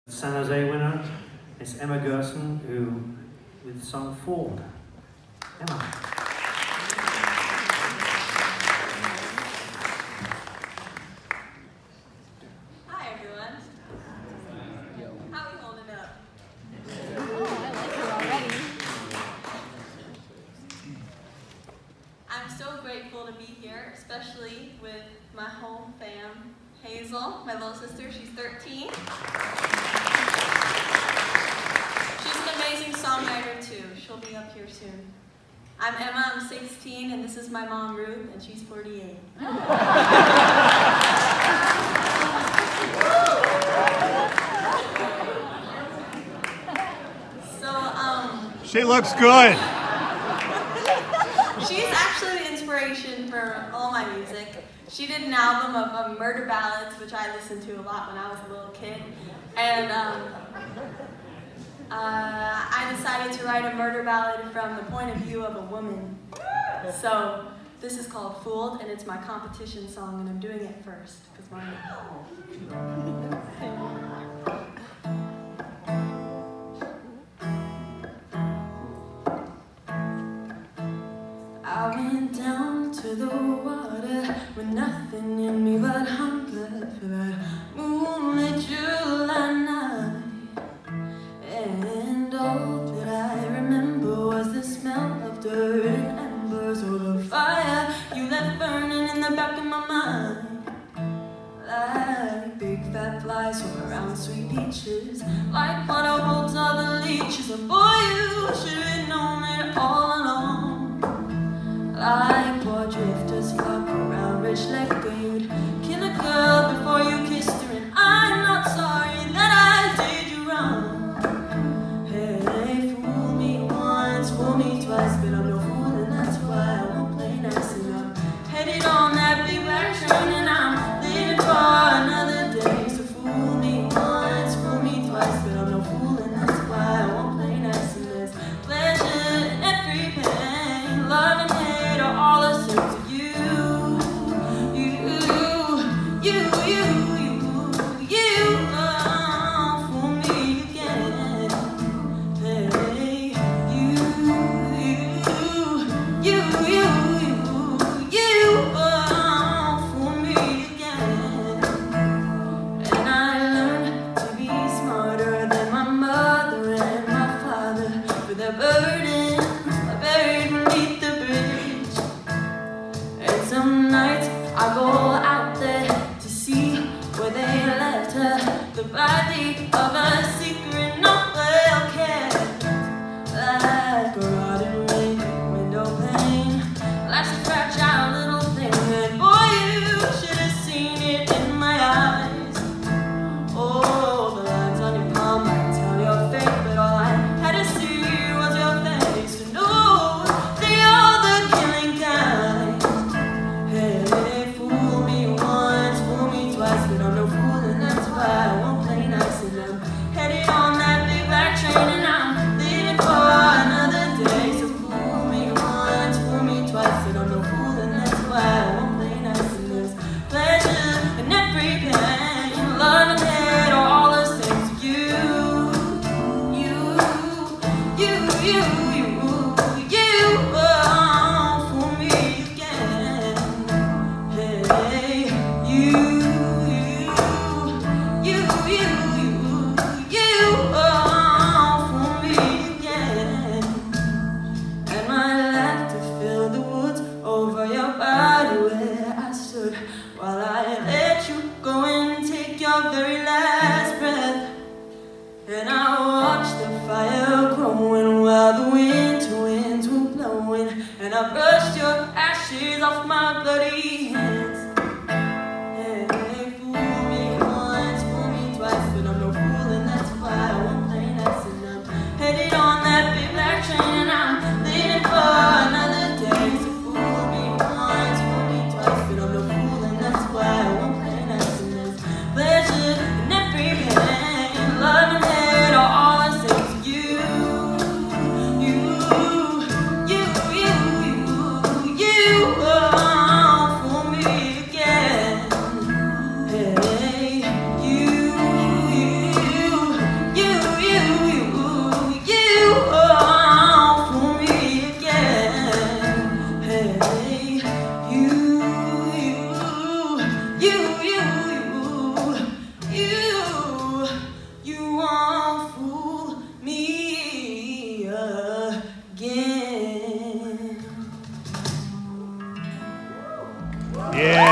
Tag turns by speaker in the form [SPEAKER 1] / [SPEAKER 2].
[SPEAKER 1] San Jose winner is Emma Gerson, who with the song Fooled. Emma.
[SPEAKER 2] Hi everyone. How are you holding up?
[SPEAKER 3] Oh, I like her already.
[SPEAKER 2] I'm so grateful to be here, especially with my home fam, Hazel, my little sister. She's 13. She's an amazing songwriter too. She'll be up here soon. I'm Emma, I'm 16, and this is my mom, Ruth, and she's 48.
[SPEAKER 4] She looks good.
[SPEAKER 2] She's actually the inspiration for all my music. She did an album of murder ballads, which I listened to a lot when I was a little kid. And I decided to write a murder ballad from the point of view of a woman. So this is called Fooled, and it's my competition song, and I'm doing it first, because mine. I went down to the water with nothing in me but hunger for that moonlit July night. And all that I remember was the smell of dirt and embers, or the fire you left burning in the back of my mind. Like big fat flies swim around sweet peaches, like water holds all the leeches. And boy, you should have known it all along. Like poor drifters flock around rich liquor, you'd kill a girl before you kissed her. And I'm not sorry that I did you wrong. Hey, fool me once, fool me twice, but I'm no fool, and that's why I won't play nice. And I'm headed on that big black train, and I'm living for another day. So fool me once, fool me twice, but I'm no fool, and that's why I won't play nice. And
[SPEAKER 4] Yeah.